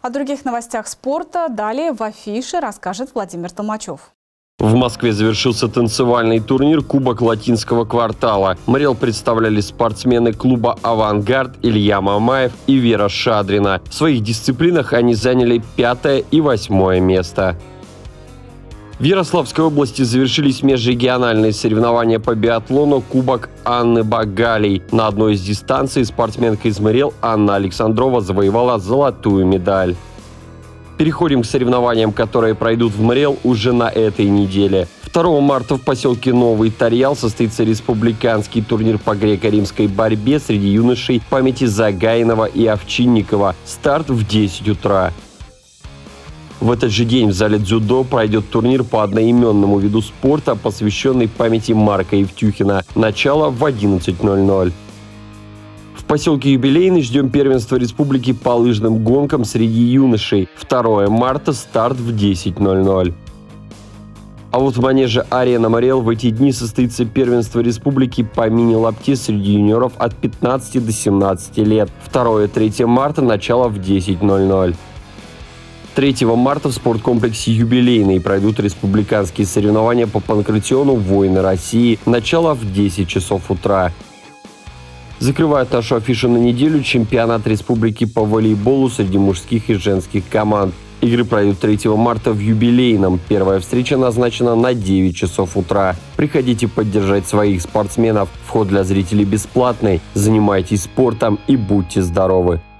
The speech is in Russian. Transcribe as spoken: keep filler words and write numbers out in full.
О других новостях спорта далее в афише расскажет Владимир Толмачев. В Москве завершился танцевальный турнир «Кубок Латинского квартала». Мариэл представляли спортсмены клуба «Авангард» Илья Мамаев и Вера Шадрина. В своих дисциплинах они заняли пятое и восьмое место. В Ярославской области завершились межрегиональные соревнования по биатлону «Кубок Анны Багалей». На одной из дистанций спортсменка из Мариэл Анна Александрова завоевала золотую медаль. Переходим к соревнованиям, которые пройдут в Мариэл уже на этой неделе. второго марта в поселке Новый Тарьял состоится республиканский турнир по греко-римской борьбе среди юношей памяти Загайнова и Овчинникова. Старт в десять утра. В этот же день в зале дзюдо пройдет турнир по одноименному виду спорта, посвященный памяти Марка Евтюхина. Начало в одиннадцать ноль ноль. В поселке Юбилейный ждем первенства республики по лыжным гонкам среди юношей. второго марта старт в десять ноль ноль. А вот в манеже «Арена Мариэл» в эти дни состоится первенство республики по мини-лапте среди юниоров от пятнадцати до семнадцати лет. второго-третьего марта начало в десять ноль ноль. третьего марта в спорткомплексе «Юбилейный» пройдут республиканские соревнования по панкратиону «Воины России». Начало в десять часов утра. Закрывает нашу афишу на неделю чемпионат республики по волейболу среди мужских и женских команд. Игры пройдут третьего марта в Юбилейном. Первая встреча назначена на девять часов утра. Приходите поддержать своих спортсменов. Вход для зрителей бесплатный. Занимайтесь спортом и будьте здоровы!